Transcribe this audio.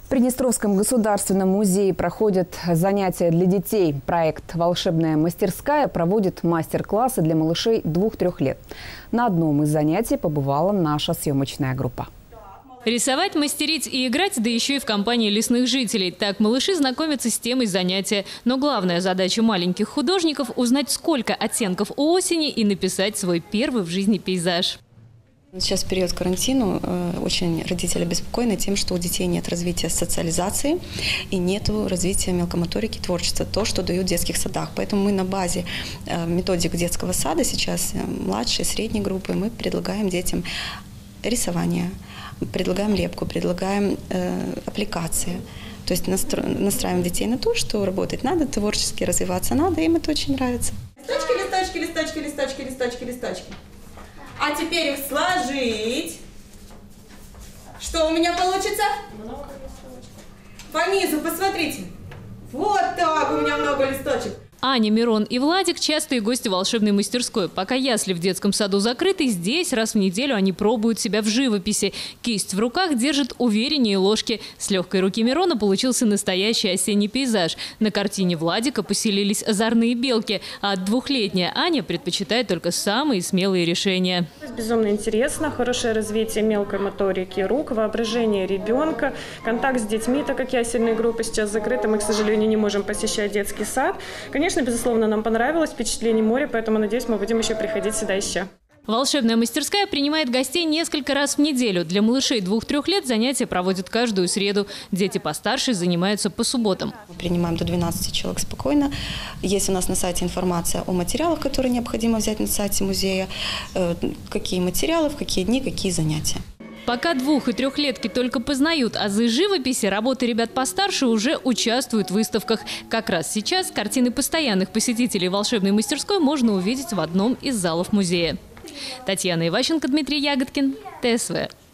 В Приднестровском государственном музее проходят занятия для детей. Проект «Волшебная мастерская» проводит мастер-классы для малышей 2-3 лет. На одном из занятий побывала наша съемочная группа. Рисовать, мастерить и играть, да еще и в компании лесных жителей. Так малыши знакомятся с темой занятия. Но главная задача маленьких художников – узнать, сколько оттенков у осени и написать свой первый в жизни пейзаж. Сейчас в период карантина очень родители обеспокоены тем, что у детей нет развития социализации и нет развития мелкомоторики, творчества, то, что дают в детских садах. Поэтому мы на базе методик детского сада сейчас, младшей, средней группы, мы предлагаем детям рисование, предлагаем лепку, предлагаем аппликации. То есть настраиваем детей на то, что работать надо, творчески развиваться надо, им это очень нравится. Листочки, листочки, листочки, листочки, листочки, листочки. А теперь их сложить. Что у меня получится? Много листочков. По низу посмотрите. Вот так у меня много листочек. Аня, Мирон и Владик – частые гости волшебной мастерской. Пока ясли в детском саду закрыты, здесь раз в неделю они пробуют себя в живописи. Кисть в руках держит увереннее ложки. С легкой руки Мирона получился настоящий осенний пейзаж. На картине Владика поселились озорные белки, а 2-летняя Аня предпочитает только самые смелые решения. Безумно интересно, хорошее развитие мелкой моторики рук, воображение ребенка, контакт с детьми, так как ясельные группы сейчас закрыты, мы, к сожалению, не можем посещать детский сад. Конечно, безусловно, нам понравилось впечатление моря, поэтому, надеюсь, мы будем еще приходить сюда еще. Волшебная мастерская принимает гостей несколько раз в неделю. Для малышей 2-3 лет занятия проводят каждую среду. Дети постарше занимаются по субботам. Мы принимаем до 12 человек спокойно. Есть у нас на сайте информация о материалах, которые необходимо взять на сайте музея. Какие материалы, в какие дни, какие занятия. Пока 2- и 3-летки только познают азы живописи, работы ребят постарше уже участвуют в выставках. Как раз сейчас картины постоянных посетителей волшебной мастерской можно увидеть в одном из залов музея. Татьяна Иващенко, Дмитрий Ягодкин, ТСВ.